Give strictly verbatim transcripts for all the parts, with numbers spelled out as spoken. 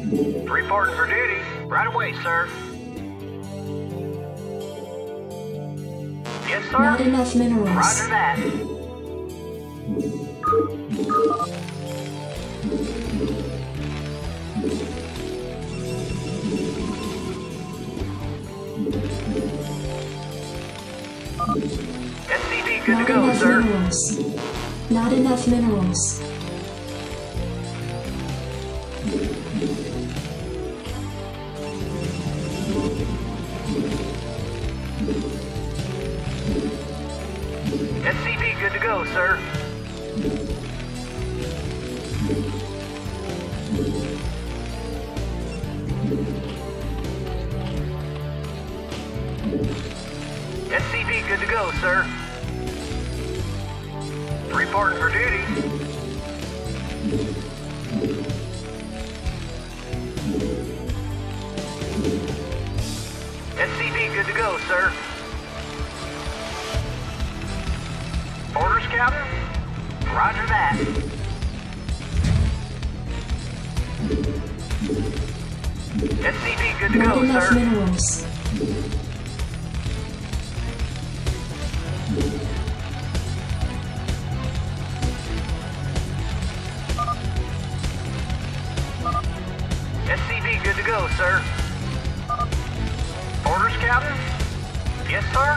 Reporting for duty. Right away, sir. Yes, sir. Not enough minerals. Roger that. S C V good Not to go, enough sir. minerals. Not enough minerals. S C V good to go, sir. S C V good to go, sir. Reporting for duty. S C V good to go, sir. Orders, Captain? Roger that. S C V good to Not go, enough sir. minerals. S C V good to go, sir. Orders, Captain? Yes, sir.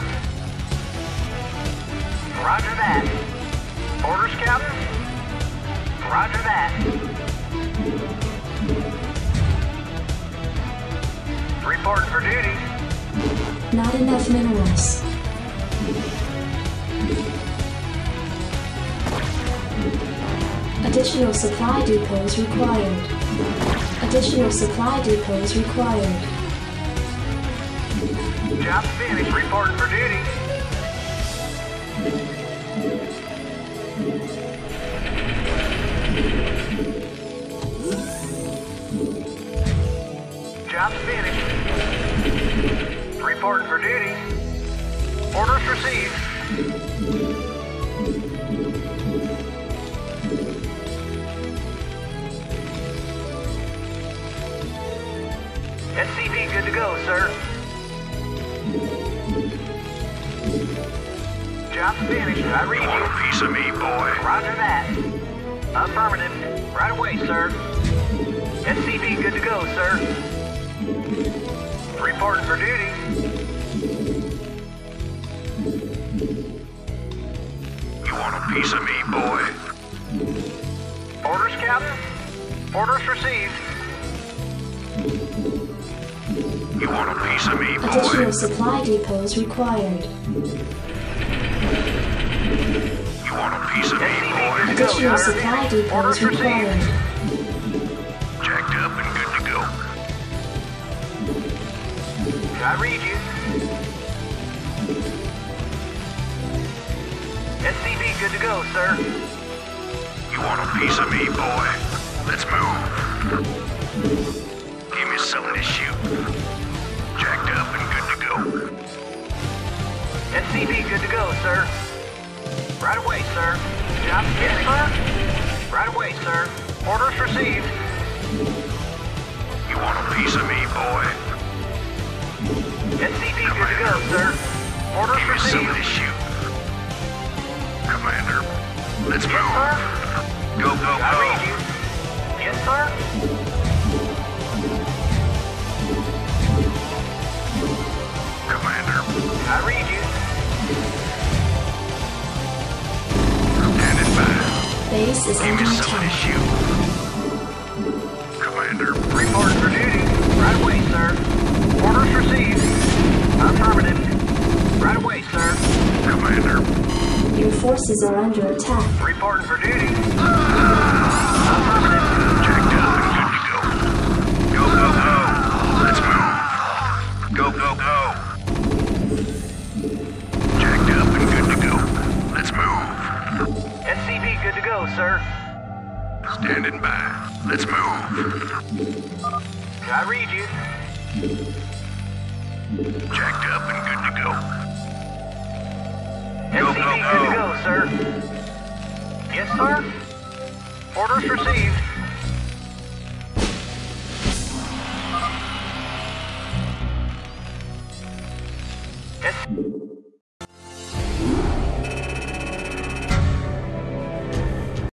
Roger that. Orders, Captain? Roger that. Reporting for duty. Not enough minerals. Additional supply depots required. Additional supply depots required. Job finished. Reporting for duty. Job's finished. Reporting for duty. Orders received. S C V good to go, sir. Job's finished. I read You want a you. piece of me, boy? Roger that. Affirmative. Right away, sir. S C V good to go, sir. Reporting for duty. You want a piece of me, boy? Orders, Captain? Orders received. You want a piece of me, boy? Additional supply depots required. You want a piece of me, boy? Additional supply depots Orders received. required. Jacked up and good to go. I read you. S C V good to go, sir. You want a piece of me, boy? Let's move. Give me something to shoot. Jacked up and good to go. S C V good to go, sir. Right away, sir. Job finished, sir. Right away, sir. Orders received. You want a piece of me, boy? S C V good to go, sir. Orders Give me something to received. shoot. Commander, let's Yes, move. sir. Go, go, I read go. you. Yes, sir. Commander, I read you. standing by. Base is Give under me something to attack. shoot. Commander, Reporting for duty. Right away, sir. Orders received. Affirmative. Right away, sir. Commander, Your forces are under attack. Reporting for duty. jacked up and good to go. Go, go, go. Let's move. Go, go, go. Jacked up and good to go. Let's move. S C V good to go, sir. Standing by. Let's move. I read you. Jacked up and good to go. S C V go, good to go. go, sir. Yes, sir. Orders received. S